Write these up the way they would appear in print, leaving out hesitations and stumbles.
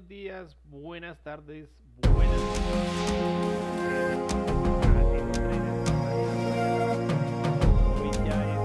buenos días, buenas tardes, buenas noches. Hoy ya es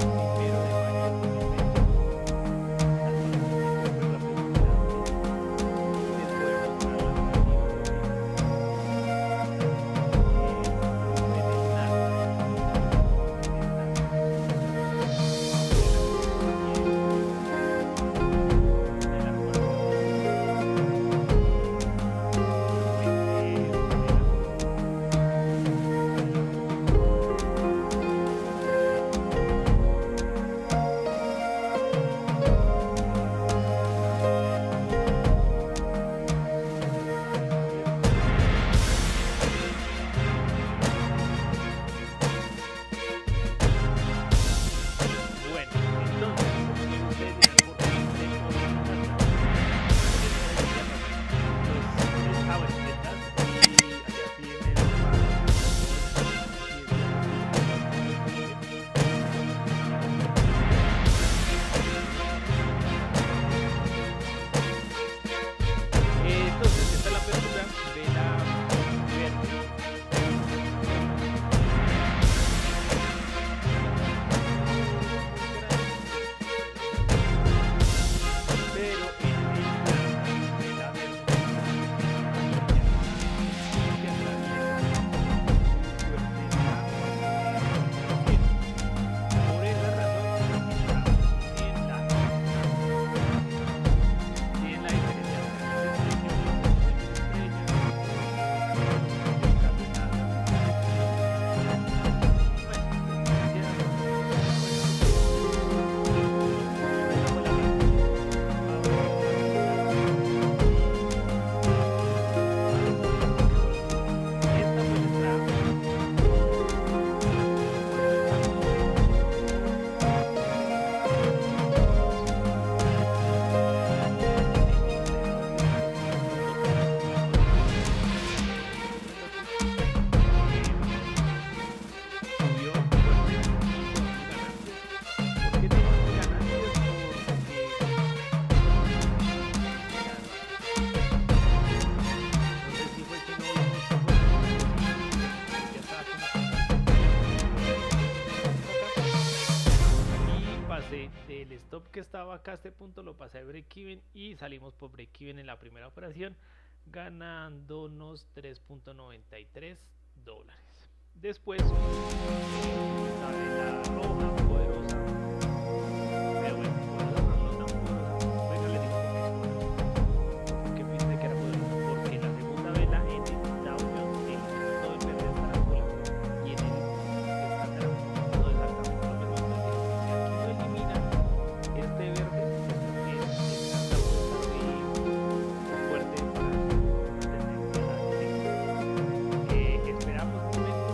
12 del stop que estaba acá a este punto lo pasé a break even y salimos por break even en la primera operación ganándonos $3.93. Después la roja poderosa, pero bueno, poderosa no tan poderosa. Venga, les digo por qué pensé que era poderosa, porque la segunda vela en el Dow Jones el punto de verde está la cola y en el estándar no exactamente lo mismo. Entonces, si aquí no elimina este verde, es esta fuerza fuerte para la tendencia. Esperamos un momento.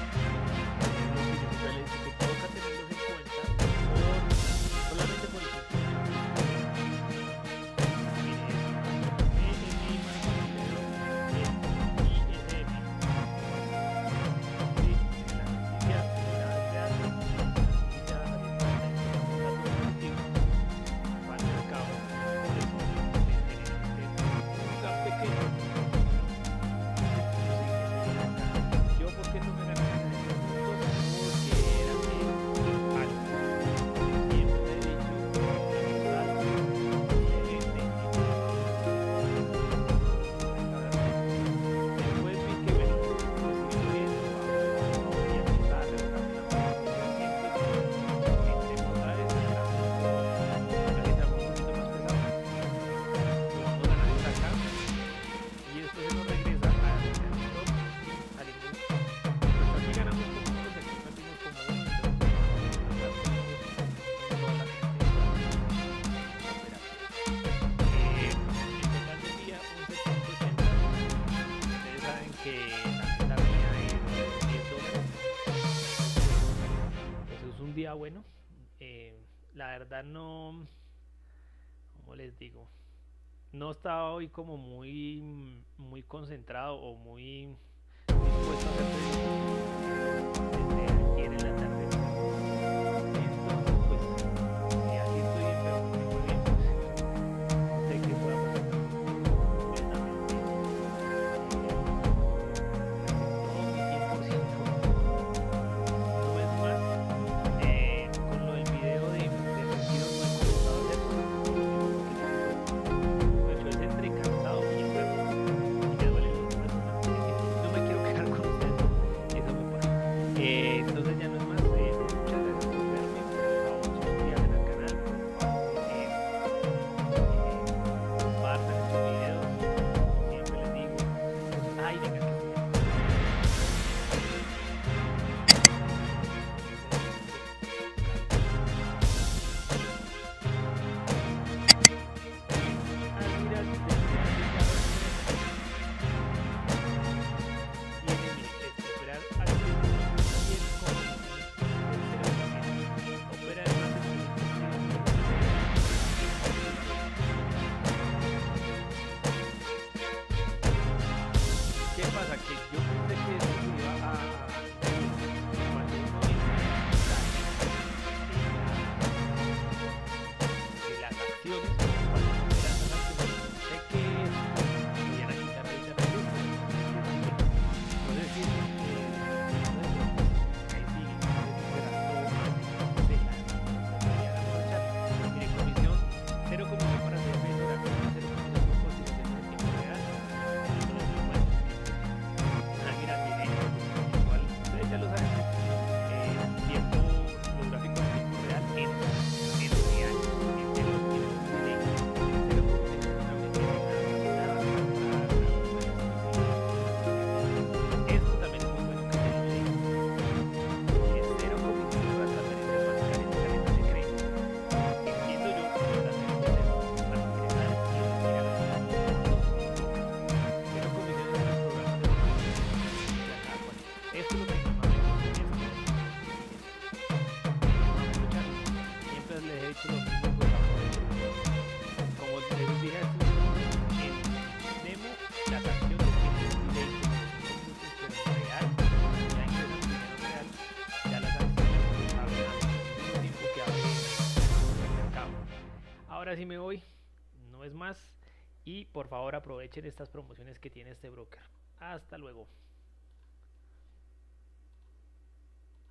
Solamente por el bueno. La verdad no, ¿cómo les digo? No estaba hoy como muy concentrado o muy dispuesto a hacer desde ayer en la tarde. Entonces, pues, así estoy bien, pero no me fue bien. Pues, sé que pueda pasar completamente todo mi 100%. No es más, con lo del video de retiro no he comenzado a hacerlo, porque de hecho es entre cansado y enfermo y me duelen los huesos, no me quiero quedar con ustedes, eso me pasa. Entonces ya no es más, muchas gracias por verme, por favor suscríbanse al canal, por favor compartan estos videos, siempre les digo, ay venga que sí. ¿Qué pasa? Que yo pensé que esto se iba a cuando uno de las acciones, cuando uno mira las acciones, sé que voy a quitar ahorita la luz, no sé si ahí sigue, mire, comisión, cero comisión para hacer mejora, cero comisión por cotización en tiempo real, mira, igual, ustedes ya lo saben, tiempo, los gráficos en tiempo real en real, en los tiempos de cero comisión, no me tiene nada para esto también es muy bueno que se lo diga, cero comisión para transferencias bancarias, tarjetas de crédito, entiendo yo que las transferencias van a ingresar y retirar cero comisiones en los programas de esto es lo que más me gusta, siempre les he hecho los mismos programas. Como les dije hace un momento, en demo, las acciones tienen un delay de 5 minutos, pero en real, ya ingresan dinero real, ya las acciones abren al mismo tiempo que abre el mercado. Ahora sí me voy, no es más, y por favor aprovechen estas promociones que tiene este broker. Hasta luego.